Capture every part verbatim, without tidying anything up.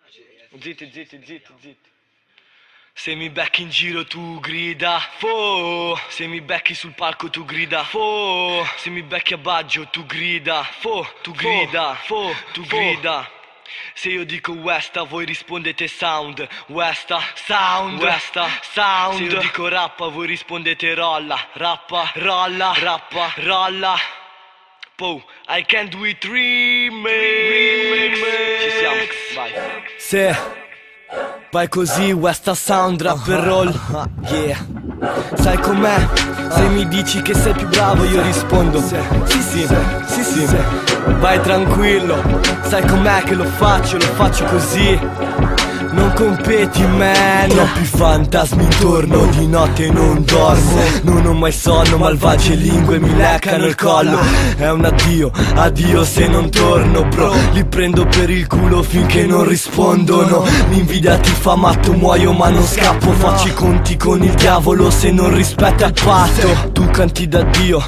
Zitti, zitti, zitti, zitti. Se mi becchi in giro tu grida fo, se mi becchi sul palco tu grida fo, se mi becchi a Baggio tu grida fo, tu grida fo, tu grida. Se io dico Westa voi rispondete sound, Westa, sound, Westa, sound. Se io dico rappa voi rispondete rolla, rappa, rolla, rappa, rolla. Po, I can do it remix. Ci siamo, vai. Se vai così, Westa sound, rap and roll, yeah. Sai com'è? Se mi dici che sei più bravo io rispondo sì, sì, sì, sì, sì. Vai tranquillo, sai com'è che lo faccio, lo faccio così. Non competi, man. Troppi fantasmi intorno, di notte non dormo. Non ho mai sonno, malvagie lingue mi leccano il collo. È un addio, addio se non torno, bro. Li prendo per il culo finché non rispondono. L'invidia ti fa matto, muoio ma non scappo. Faccio i conti con il diavolo se non rispetta il patto. Tu canti d'addio,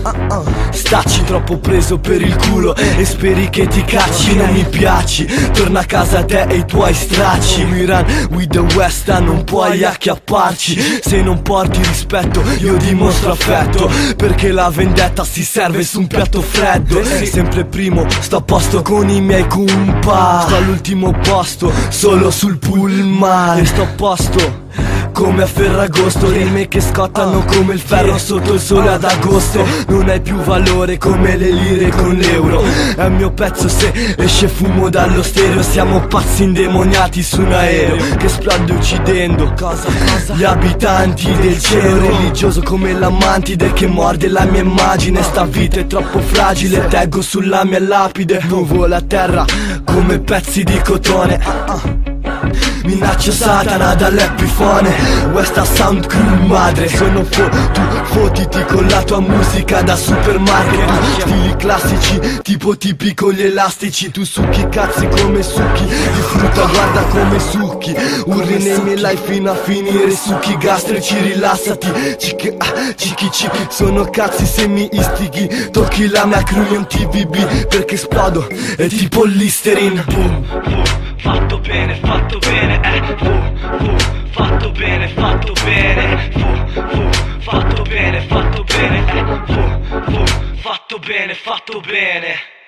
stacci troppo preso per il culo e speri che ti cacci. Non mi piaci, torna a casa te e i tuoi stracci. We run with the Westa, non puoi acchiapparci. Se non porti rispetto io dimostro affetto, perché la vendetta si serve su un piatto freddo. Sempre primo, sto a posto con i miei compa. Sto all'ultimo posto, solo sul pullman. E sto a posto come a Ferragosto, rime che scottano come il ferro sotto il sole ad agosto. Non hai più valore come le lire con l'euro. È il mio pezzo se esce fumo dallo stereo. Siamo pazzi indemoniati su un aereo che esplode uccidendo gli abitanti del cielo. Religioso come l'amantide che morde la mia immagine. Sta vita è troppo fragile, teggo sulla mia lapide. Muovo la terra come pezzi di cotone. Minaccio Satana dall'epifone. Westa sound crew madre. Sono fo, tu fotiti con la tua musica da supermarket. Stili classici, tipo tipi con gli elastici. Tu succhi cazzi come succhi di frutta, guarda come succhi. Urli nei miei live fino a finire succhi gastrici, rilassati. Cichi, ah, cichi, cichi. Sono cazzi se mi istighi. Tocchi la mia crew in T V B perché esplodo, è tipo l'Listerine. Boom. Fatto bene, fatto bene, eh, fu, fu, fatto bene, fatto bene, fu, fu, fatto bene, fatto bene, eh, fu, fu, fatto bene, fatto bene.